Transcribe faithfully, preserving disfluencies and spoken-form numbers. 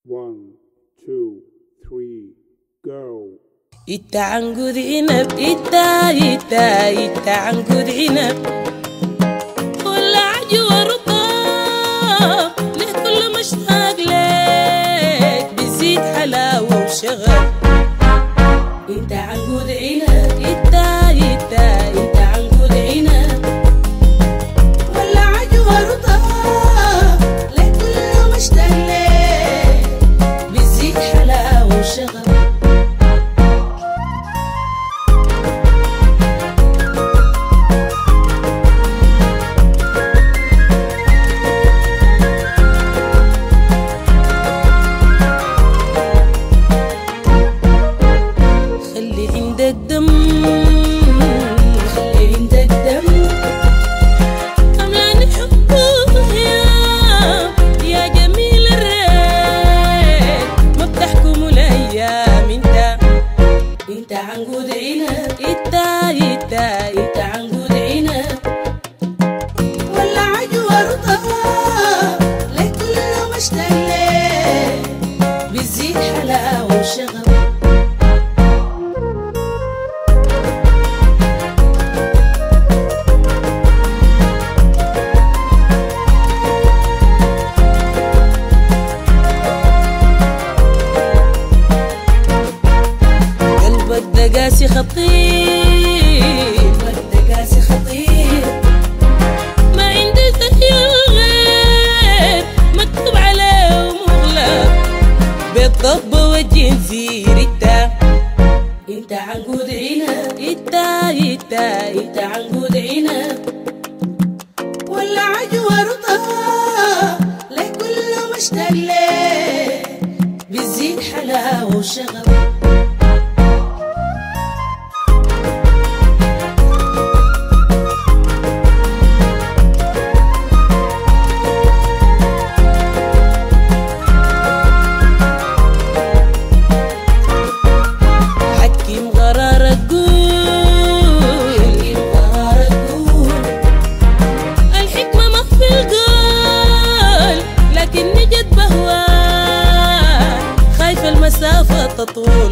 One, two, three, go. إتا عنقود عنب إتا إتا إتا عنقود عنب ولا عجوة رطاب ليه كل مشتاق ليك بيزيد حلاوة وشغف. إتا عنقود عنب إتا إتا إتا عنقود عنب ولا عجوة رطاب ليه كل مشتاق ليك بيزيد حلاوة وشغف. الدم خلي عندك دم أملاني حبه يا يا جميل الريت ما بتحكموا الأيام انت انت عنقود عنب انت انت انت عنقود عنب ولا عجوة رطاب ليه كله مشتاق ليك بيزيد حلاوة وشغف. قاسي خطير وده قاسي خطير ما عندي زي الغير مكتوب عليه ومغلق بالضب والجنزير. انت انت عنقود عنب انت انت انت عنقود عنب ولا عجوة رطاب ليه كله مشتاق ليك بيزيد حلاوة وشغف. المسافة تطول